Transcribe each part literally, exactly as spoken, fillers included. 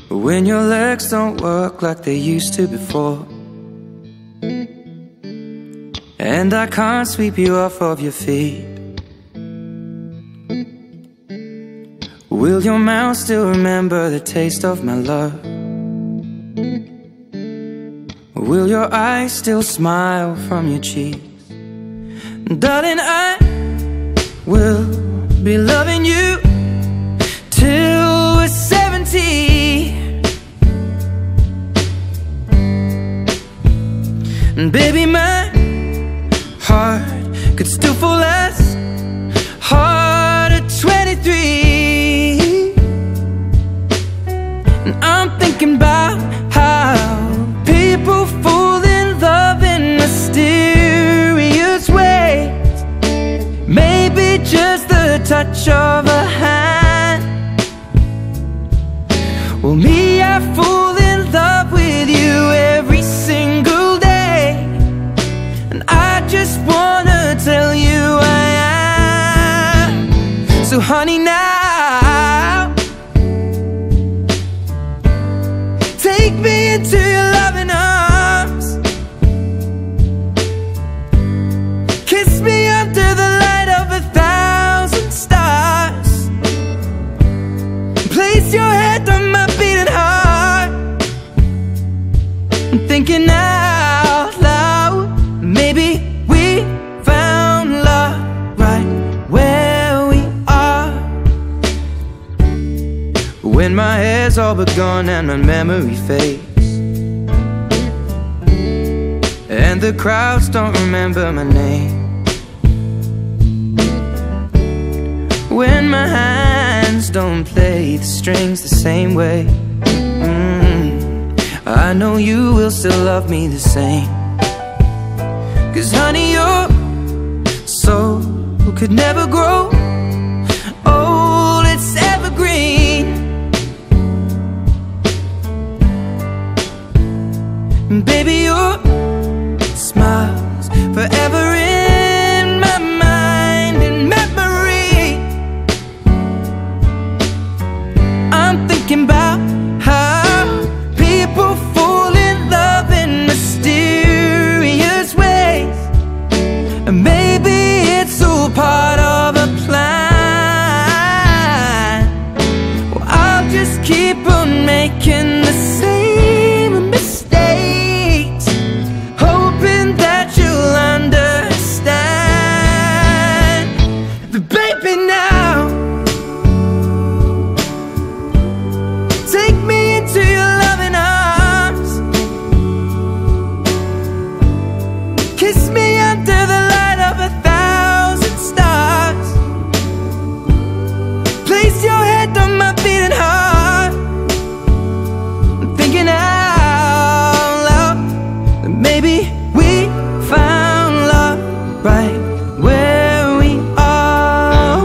when your legs don't work like they used to before, and I can't sweep you off of your feet. Will your mouth still remember the taste of my love? Will your eyes still smile from your cheeks? Darling, I will be loving you till we're seventy. And baby, my heart could still fall as hard at twenty-three. And I'm thinking about how people fall in love in mysterious ways. Maybe just the touch of a hand. Well, me, I fall in love with you every single day, and I just wanna tell you I am. So honey, now take me into your loving arms. Kiss me under the light of a thousand stars. Place your head on my beating heart. I'm thinking out loud, maybe we found love right where we are. When my hair's all but gone and my memory fades, and the crowds don't remember my name, when my hands don't play the strings the same way, mm, I know you will still love me the same. Cause honey, your soul could never grow old, it's evergreen. And baby, your smile's forever in my mind and memory. I'm thinking about how people fall in love in mysterious ways, and maybe it's all part of a plan. Well, I'll just keep on making the same mistakes, hoping that you'll understand. But baby, now take me into your loving arms. Kiss me under the light of a thousand stars. Place your head on my beating heart. I'm thinking out loud that maybe we found love right where we are.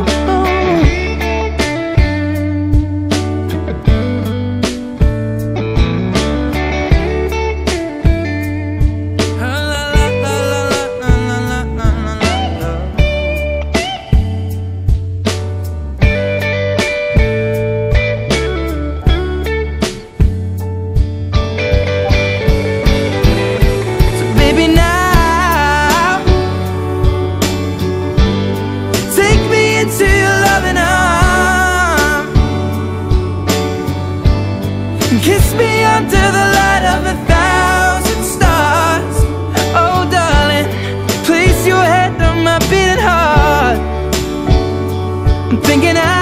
So baby, now take me into your loving arms. Kiss me under the light of a thousand stars. Oh darling, place your head on my beating heart. I'm thinking I